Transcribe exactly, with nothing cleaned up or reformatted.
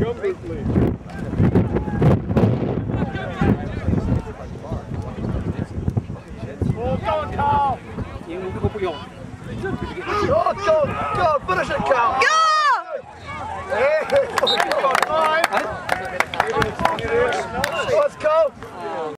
Number, please. Oh, go on, Karl! Oh, go, go, finish it, Karl! Go! Hey,